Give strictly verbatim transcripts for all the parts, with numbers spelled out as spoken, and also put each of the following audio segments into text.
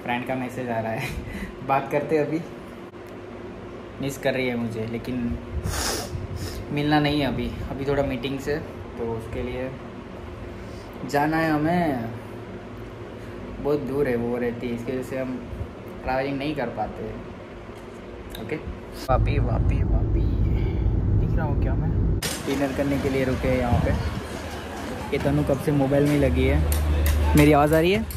Friend का message आ रहा है बात करते अभी। मिस कर रही है मुझे, लेकिन मिलना नहीं है अभी अभी थोड़ा मीटिंग से, तो उसके लिए जाना है हमें। बहुत दूर है वो रहती है, इसकी वजह से हम ट्रैवलिंग नहीं कर पाते। ओके, वापी वापी वापी दिख रहा हूँ क्या मैं? डिनर करने के लिए रुके हैं यहाँ पे। ये तनु कब से मोबाइल में लगी है। मेरी आवाज़ आ रही है?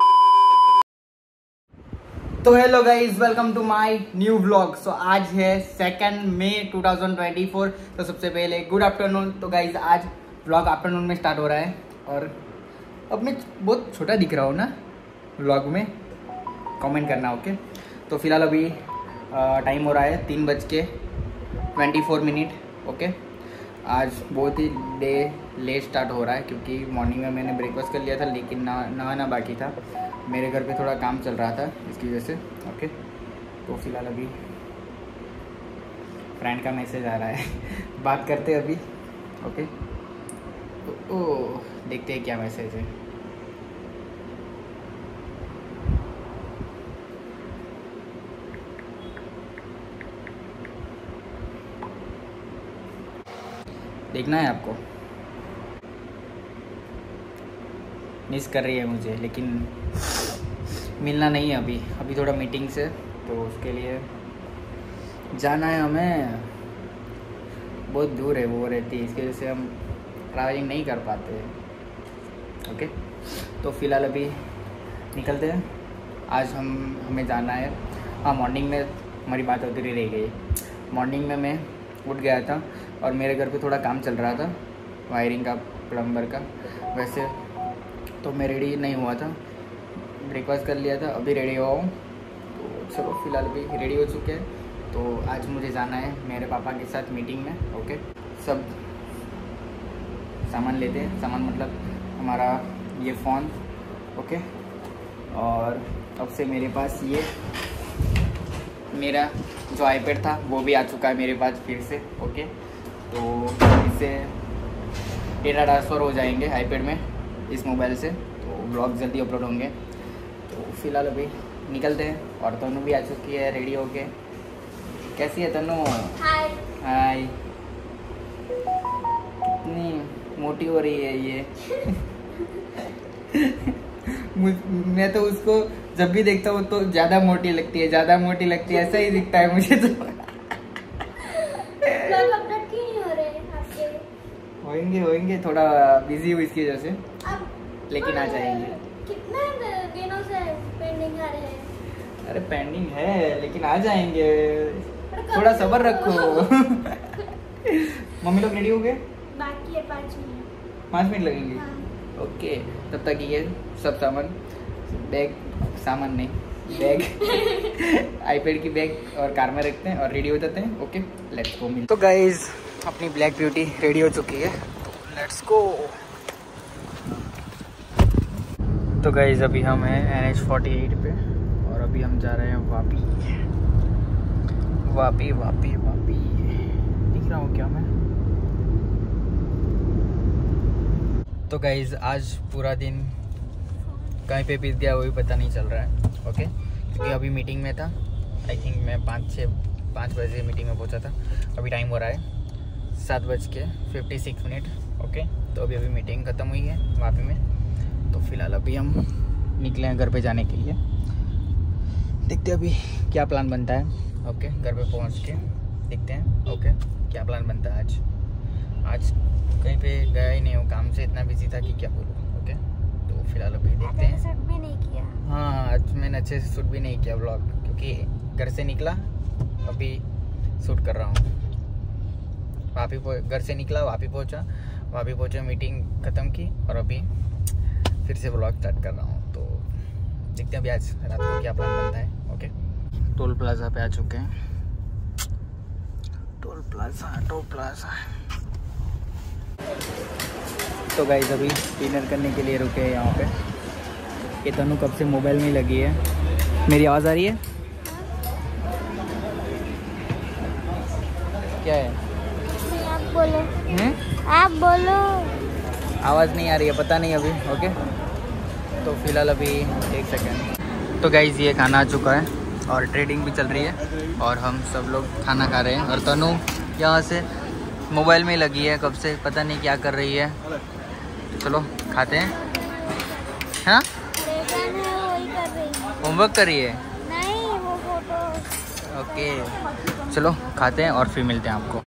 तो hello guys, welcome to my new vlog. So आज है second May two thousand twenty four. तो सबसे पहले गुड आफ्टरनून। तो गाइज आज व्लॉग आफ्टरनून में स्टार्ट हो रहा है, और अब मैं बहुत छोटा दिख रहा हूँ ना व्लॉग में, कमेंट करना। ओके, तो फिलहाल अभी टाइम हो रहा है तीन बज के ट्वेंटी फोर मिनट। ओके, आज बहुत ही डे लेट स्टार्ट हो रहा है क्योंकि मॉर्निंग में मैंने ब्रेकफास्ट कर लिया था, लेकिन ना नहाना बाकी था। मेरे घर पे थोड़ा काम चल रहा था इसकी वजह से। ओके, तो फिलहाल अभी फ्रेंड का मैसेज आ रहा है बात करते अभी। ओके, तो ओ देखते हैं क्या मैसेज है। देखना है आपको? मिस कर रही है मुझे, लेकिन मिलना नहीं है अभी अभी थोड़ा मीटिंग से, तो उसके लिए जाना है हमें। बहुत दूर है वो रहती है, इसकी वजह से हम ट्रैवलिंग नहीं कर पाते। ओके, तो फिलहाल अभी निकलते हैं। आज हम हमें जाना है। हाँ, मॉर्निंग में हमारी बात होती रह गई। मॉर्निंग में मैं उठ गया था और मेरे घर पे थोड़ा काम चल रहा था, वायरिंग का, प्लम्बर का। वैसे तो मैं रेडी नहीं हुआ था, ब्रेकफास्ट कर लिया था, अभी रेडी हुआ हूँ। तो चलो फिलहाल अभी रेडी हो चुके हैं। तो आज मुझे जाना है मेरे पापा के साथ मीटिंग में। ओके, सब सामान लेते हैं। सामान मतलब हमारा ये फ़ोन। ओके, और अब से मेरे पास ये मेरा जो आईपैड था वो भी आ चुका है मेरे पास फिर से। ओके, तो इससे डेटा ट्रांसफ़र हो जाएंगे आईपैड में इस मोबाइल से, तो ब्लॉग जल्दी अपलोड होंगे। तो फिलहाल अभी निकलते हैं। और तनु भी आ चुकी है रेडी होके। कैसी है तनु? हाय हाय। कितनी मोटी हो रही है ये मैं तो उसको जब भी देखता हूँ तो ज़्यादा मोटी लगती है, ज़्यादा मोटी लगती है, ऐसा ही दिखता है मुझे तो होंगे होंगे थोड़ा बिजी हुई इसकी वजह से, लेकिन आ जाएंगे। कितने दिनों से पेंडिंग आ रहे हैं? अरे पेंडिंग है लेकिन आ जाएंगे, थोड़ा सब्र रखो मम्मी लोग रेडी हो गए? बाकी है पाँच मिनट पाँच मिनट लगेंगे। हाँ। ओके, तब तक ये सब सामान, बैग, सामान नहीं बैग आईपैड की बैग और कार में रखते हैं और रेडी हो जाते हैं। Okay, let's go. तो गाइज अपनी ब्लैक ब्यूटी रेडी हो चुकी है, तो लेट्स गो। तो गाइज अभी हम हैं एन एच फोर्टी एट पे, और अभी हम जा रहे हैं वापी वापी वापी वापी दिख रहा हूँ क्या मैं? तो गाइज आज पूरा दिन कहीं पे बीत गया वो भी पता नहीं चल रहा है। ओके, क्योंकि अभी मीटिंग में था। आई थिंक मैं पाँच छः पाँच बजे मीटिंग में पहुंचा था। अभी टाइम हो रहा है सात बज के फिफ्टी सिक्स मिनट। ओके, तो अभी अभी मीटिंग ख़त्म हुई है वापी में। तो फिलहाल अभी हम निकले हैं घर पे जाने के लिए। देखते हैं अभी क्या प्लान बनता है। ओके, घर पे पहुंच के देखते हैं। ओके, क्या प्लान बनता है आज। आज कहीं पे गया ही नहीं हूँ, काम से इतना बिजी था कि क्या बोलूँ। ओके, तो फिलहाल अभी देखते हैं। शूट भी नहीं किया? हाँ, आज मैंने अच्छे से शूट भी नहीं किया व्लॉग, क्योंकि घर से निकला, अभी शूट कर रहा हूँ। वापी घर से निकला, वापी पहुँचा, वापी पहुँचा, मीटिंग ख़त्म की, और अभी फिर से व्लॉग स्टार्ट कर रहा हूँ। तो देखते हैं अभी आज रात को क्या प्लान बनता है। ओके, टोल प्लाजा पे आ चुके हैं। टोल प्लाजा टोल प्लाजा तो गाइस अभी डिनर करने के लिए रुके हैं यहाँ पे। ये तनु कब से मोबाइल में लगी है। मेरी आवाज़ आ रही है? क्या है? आप बोलो। हैं? आप बोलो। आवाज़ नहीं आ रही है, पता नहीं अभी। ओके, तो फिलहाल अभी एक सेकेंड। तो गाइज़ ये खाना आ चुका है और ट्रेडिंग भी चल रही है और हम सब लोग खाना खा रहे हैं। और तनु यहाँ से मोबाइल में लगी है कब से, पता नहीं क्या कर रही है। चलो खाते हैं। हाँ होमवर्क कर रही है। नहीं वो फोटो। ओके चलो खाते हैं और फिर मिलते हैं आपको।